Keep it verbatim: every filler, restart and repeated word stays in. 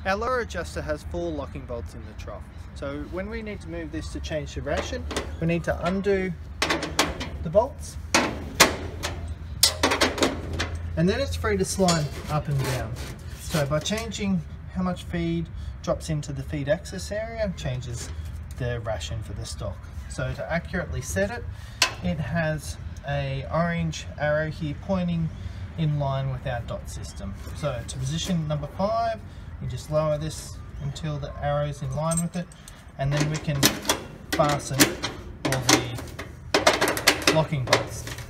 Our lower adjuster has four locking bolts in the trough. So when we need to move this to change the ration, we need to undo the bolts. And then it's free to slide up and down. So by changing how much feed drops into the feed access area, changes the ration for the stock. So to accurately set it, it has a orange arrow here pointing in line with our dot system. So to position number five, you just lower this until the arrow's in line with it, and then we can fasten all the locking bolts.